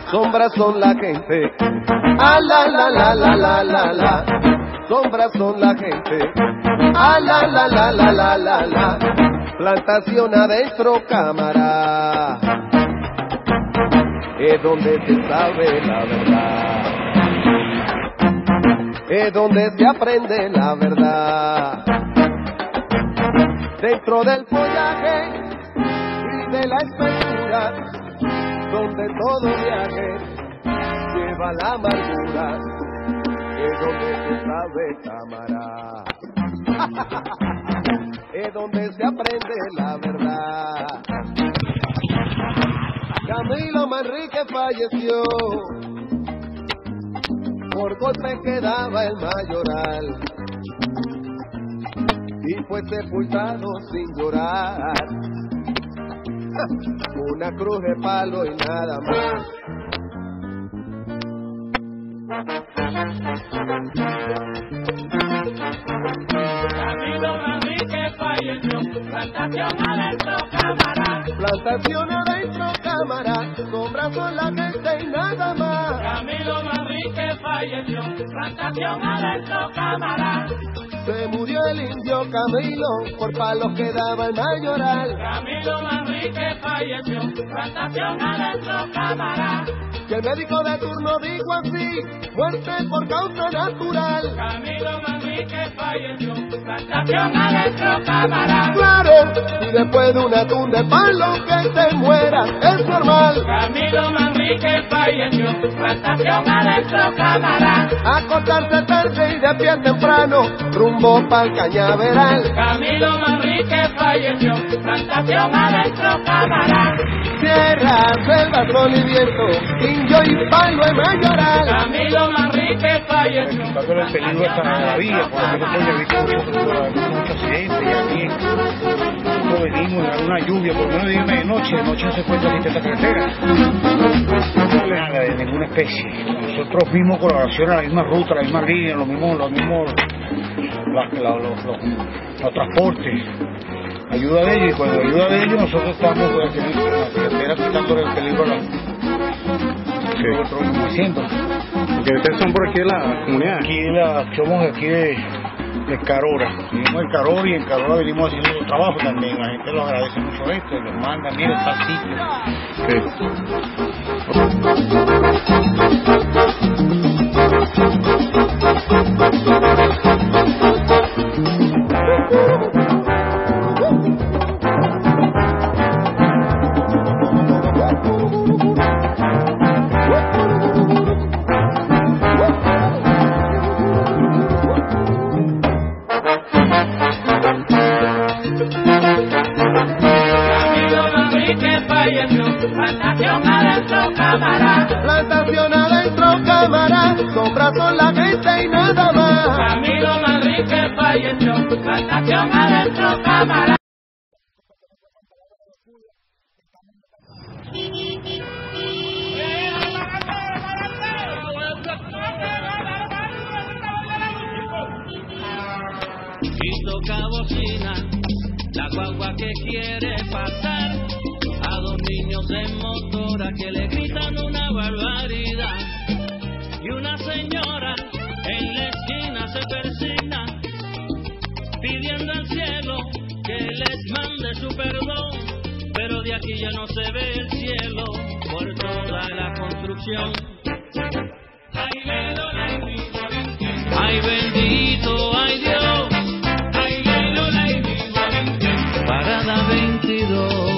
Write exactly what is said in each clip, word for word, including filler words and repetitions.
sombras son la gente. Ah, la, la, la, la, la, la, la. Sombras son la gente. Ah, la, la, la, la, la, la, la. Plantación adentro, cámara. Es donde se sabe la verdad. Es donde se aprende la verdad. Dentro del follaje y de la espesura, donde todo viaje lleva la amargura, es donde se sabe cámara, es donde se aprende la verdad. Camilo Manrique falleció por golpe que daba el mayoral y fue sepultado sin llorar. Una cruz de palo y nada más. Camilo Manrique falleció, plantación adentro, cámara. Plantación adentro, cámara, sombras son la gente y nada más. Camilo Manrique falleció, plantación adentro, cámara. Se murió el indio Camilo por palos que daba el mayoral. Camilo Manrique falleció, plantación adentro, cámara. Y el médico de turno dijo así, muerte por causa natural. Camilo Manrique falleció, plantación adentro, cámara. Claro, y después de una tunda de palo que te muera, es normal. Camilo Manrique falleció, plantación adentro, cámara. Acostarse tarde y de pie temprano, rumbo pa'l cañaveral. Camilo Manrique falleció, plantación adentro, cámara. Tierra, selva, sol y viento, indio y palo en mayoral. Camilo Manrique falleció. Dándole el peligro esta a la vía, porque nosotros ya vimos muchos mucho accidentes y aquí nosotros venimos en una lluvia, por lo menos de medianoche, de noche no se encuentra ni esta carretera. Nada de ninguna especie. Nosotros mismos colaboración a la misma ruta, la misma línea, los mismos, los mismos, los, los, los, los, los transportes. Ayuda de ellos, y cuando ayuda de ellos nosotros estamos en la carretera quitándole el peligro a la... Sí. Nosotros estamos haciendo. Porque ustedes son por aquí de la comunidad. Aquí la, somos de aquí de, de Carora. Venimos de Carora y en Carora venimos haciendo los trabajos también. La gente los agradece mucho esto y los manda, mira, está así. Plantación adentro, cámara. Plantación adentro, cámara, sombras son la gente y nada más. Camilo Manrique falleció, plantación adentro, cámara. Y toca bocina, la guagua que quiere pasar. A dos niños en motora que le gritan una barbaridad. Y una señora en la esquina se persigna, pidiendo al cielo que les mande su perdón. Pero de aquí ya no se ve el cielo por toda la construcción. Ay, ay bendito, ay Dios. Ay, parada veintidós.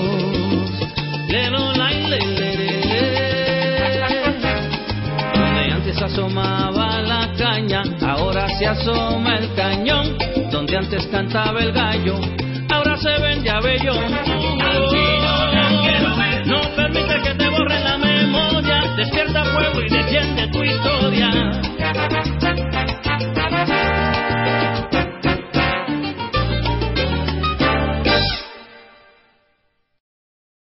Donde antes asomaba la caña, ahora se asoma el cañón. Donde antes cantaba el gallo, ahora se vende abellón.